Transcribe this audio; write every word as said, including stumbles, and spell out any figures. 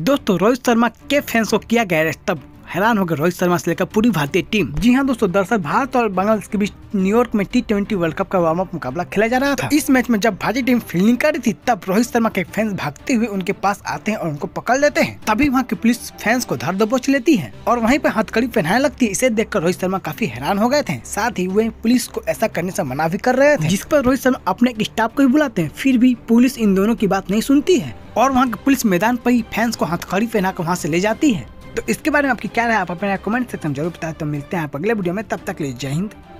दोस्तों रोहित शर्मा के फैंस को किया गया अरेस्ट, तब हैरान हो गए रोहित शर्मा से लेकर पूरी भारतीय टीम। जी हाँ दोस्तों, दरअसल भारत और बांग्लादेश के बीच न्यूयॉर्क में टी ट्वेंटी वर्ल्ड कप का वार्म अप मुकाबला खेला जा रहा था। इस मैच में जब भारतीय टीम फील्डिंग कर रही थी तब रोहित शर्मा के फैंस भागते हुए उनके पास आते हैं और उनको पकड़ लेते हैं। तभी वहाँ की पुलिस फैंस को धर दबोच लेती है और वहीं पर हथकड़ी पहनाने लगती है। इसे देखकर रोहित शर्मा काफी हैरान हो गए थे, साथ ही वे पुलिस को ऐसा करने से मना भी कर रहे थे, जिस पर रोहित शर्मा अपने स्टाफ को ही बुलाते हैं। फिर भी पुलिस इन दोनों की बात नहीं सुनती है और वहाँ की पुलिस मैदान पर ही फैंस को हथकड़ी पहनाकर वहाँ से ले जाती है। तो इसके बारे में आपकी क्या राय, आप अपने कमेंट सेक्शन में जरूर बताएं। तो मिलते हैं आप अगले वीडियो में, तब तक के लिए जय हिंद।